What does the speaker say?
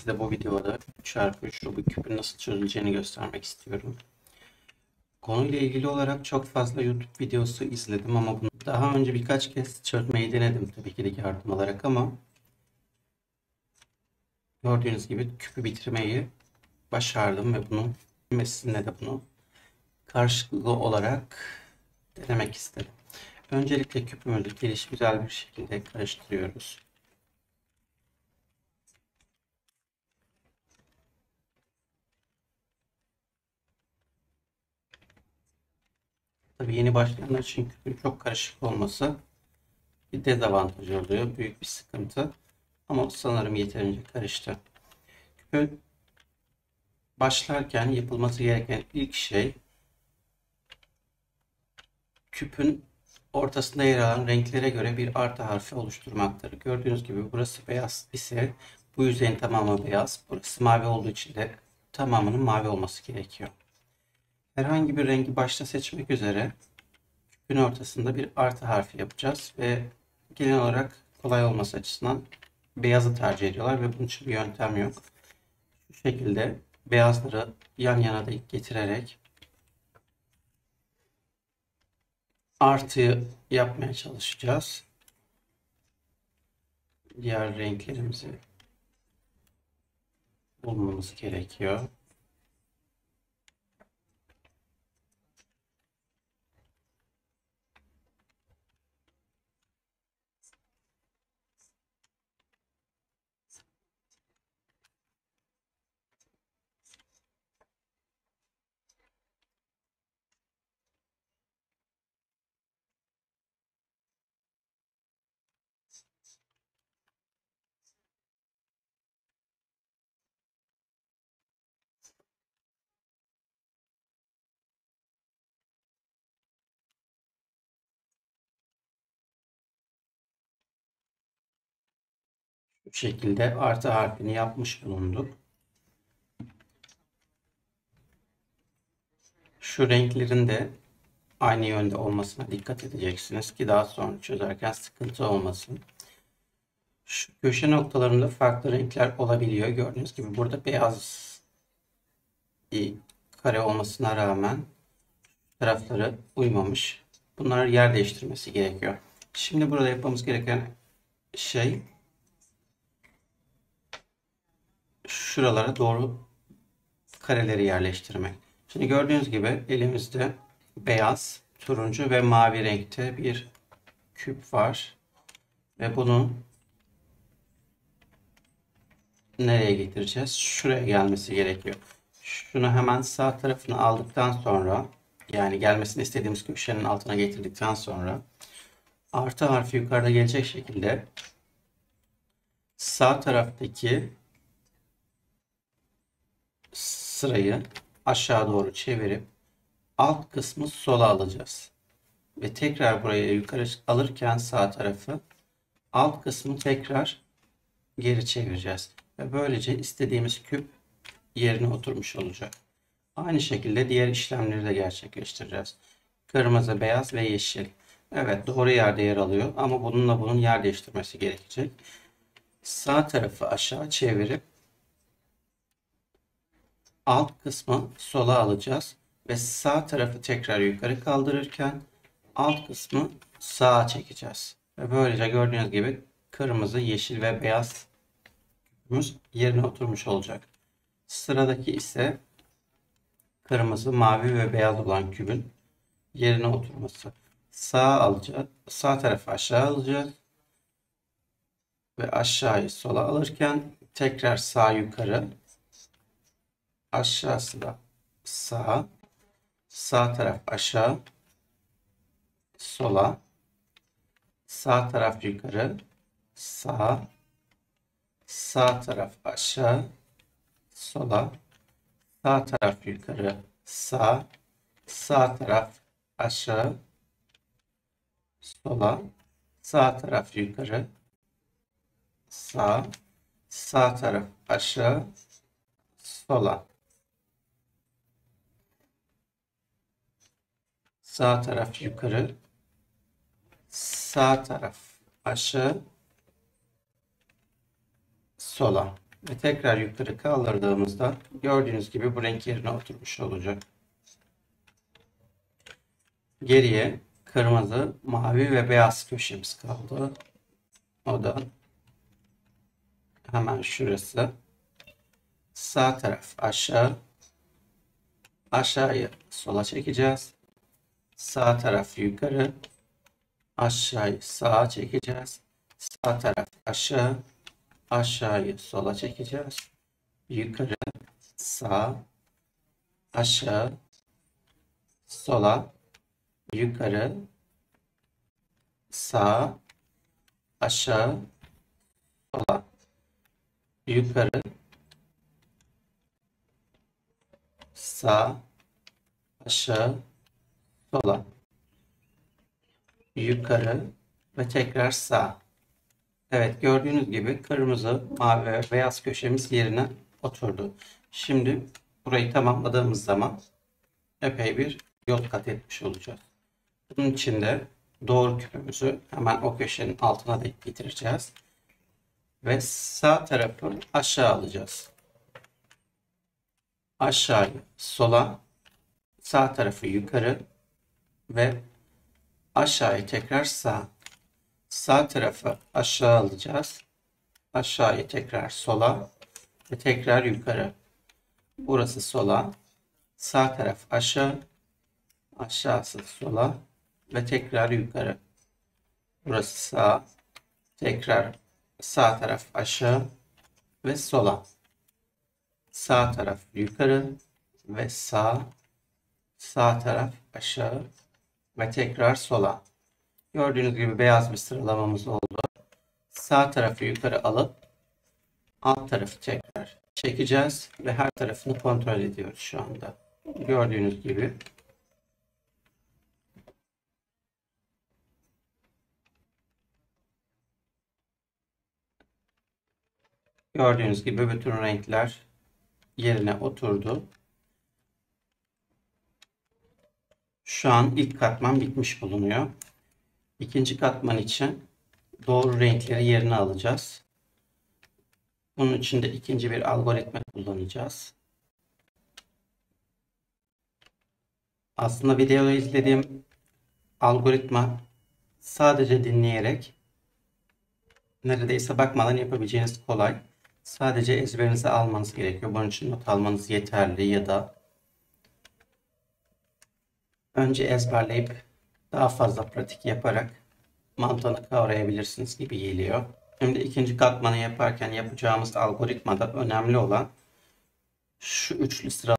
Size bu videoda 3x3 Rubik küpün nasıl çözüleceğini göstermek istiyorum. Konuyla ilgili olarak çok fazla YouTube videosu izledim ama bunu daha önce birkaç kez çözmeyi denedim tabii ki de yardım alarak ama gördüğünüz gibi küpü bitirmeyi başardım ve sizinle de bunu karşılıklı olarak denemek istedim. Öncelikle küpümüzü güzel bir şekilde karıştırıyoruz. Tabii yeni başlayanlar için küpün çok karışık olması bir dezavantaj oluyor. Büyük bir sıkıntı. Ama sanırım yeterince karıştı. Küpün başlarken yapılması gereken ilk şey küpün ortasında yer alan renklere göre bir artı harfi oluşturmaktır. Gördüğünüz gibi burası beyaz ise bu yüzeyin tamamı beyaz. Burası mavi olduğu için de tamamının mavi olması gerekiyor. Herhangi bir rengi başta seçmek üzere küpün ortasında bir artı harfi yapacağız ve genel olarak kolay olması açısından beyazı tercih ediyorlar ve bunun için bir yöntem yok. Bu şekilde beyazları yan yana denk getirerek artı yapmaya çalışacağız. Diğer renklerimizi bulmamız gerekiyor. Bu şekilde artı harfini yapmış bulunduk. Şu renklerin de aynı yönde olmasına dikkat edeceksiniz ki daha sonra çözerken sıkıntı olmasın. Şu köşe noktalarında farklı renkler olabiliyor. Gördüğünüz gibi burada beyaz bir kare olmasına rağmen tarafları uymamış. Bunlar yer değiştirmesi gerekiyor. Şimdi burada yapmamız gereken şey şuralara doğru kareleri yerleştirmek. Şimdi gördüğünüz gibi elimizde beyaz, turuncu ve mavi renkte bir küp var. Ve bunu nereye getireceğiz? Şuraya gelmesi gerekiyor. Şunu hemen sağ tarafını aldıktan sonra yani gelmesini istediğimiz köşenin altına getirdikten sonra artı harfi yukarıda gelecek şekilde sağ taraftaki sırayı aşağı doğru çevirip alt kısmı sola alacağız. Ve tekrar buraya yukarı alırken sağ tarafı alt kısmı tekrar geri çevireceğiz. Ve böylece istediğimiz küp yerine oturmuş olacak. Aynı şekilde diğer işlemleri de gerçekleştireceğiz. Kırmızı, beyaz ve yeşil. Evet, doğru yerde yer alıyor ama bunun yer değiştirmesi gerekecek. Sağ tarafı aşağı çevirip alt kısmı sola alacağız ve sağ tarafı tekrar yukarı kaldırırken alt kısmı sağa çekeceğiz. Ve böylece gördüğünüz gibi kırmızı, yeşil ve beyaz küpümüz yerine oturmuş olacak. Sıradaki ise kırmızı, mavi ve beyaz olan kübün yerine oturması. Sağa alacağız. Sağ tarafı aşağı alacağız. Ve aşağıyı sola alırken tekrar sağ yukarı. Aşağısı da sağ. Sağ taraf aşağı. Sola. Sağ taraf yukarı. Sağ. Sağ taraf aşağı. Sola. Sağ taraf yukarı. Sağ. Sağ taraf aşağı. Sola. Sağ taraf yukarı. Sağ. Sağ taraf aşağı. Sola. Sağ taraf yukarı. Sağ taraf aşağı. Sola. ve tekrar yukarı kaldırdığımızda gördüğünüz gibi bu renk yerine oturmuş olacak. Geriye kırmızı, mavi ve beyaz köşemiz kaldı. O da hemen şurası. Sağ taraf aşağı, aşağıya sola çekeceğiz. Sağ taraf yukarı, aşağıyı sağa çekeceğiz. Sağ taraf aşağı, aşağıyı sola çekeceğiz. Yukarı, sağ, aşağı, sola, yukarı, sağ, aşağı, sola, yukarı, sağ, aşağı, sola, yukarı ve tekrar sağ. Evet, gördüğünüz gibi kırmızı, mavi ve beyaz köşemiz yerine oturdu. Şimdi burayı tamamladığımız zaman epey bir yol kat etmiş olacağız. Bunun için de doğru küpümüzü hemen o köşenin altına denk getireceğiz. Ve sağ tarafı aşağı alacağız. Aşağıyı sola, sağ tarafı yukarı ve aşağıyı tekrar sağ. Sağ tarafı aşağı alacağız. Aşağıyı tekrar sola ve tekrar yukarı. Burası sola. Sağ taraf aşağı. Aşağısı sola ve tekrar yukarı. Burası sağ. Tekrar sağ taraf aşağı ve sola. Sağ taraf yukarı ve sağ. Sağ taraf aşağı ve tekrar sola. Gördüğünüz gibi beyaz bir sıralamamız oldu. Sağ tarafı yukarı alıp alt tarafı tekrar çekeceğiz ve her tarafını kontrol ediyoruz şu anda. Gördüğünüz gibi. Gördüğünüz gibi bütün renkler yerine oturdu. Şu an ilk katman bitmiş bulunuyor. İkinci katman için doğru renkleri yerine alacağız. Bunun için de ikinci bir algoritma kullanacağız. Aslında videoda izlediğim algoritma sadece dinleyerek neredeyse bakmadan yapabileceğiniz kolay. Sadece ezberinize almanız gerekiyor. Bunun için not almanız yeterli ya da önce ezberleyip daha fazla pratik yaparak mantığını kavrayabilirsiniz gibi geliyor. Şimdi ikinci katmanı yaparken yapacağımız algoritmada önemli olan şu üçlü sıra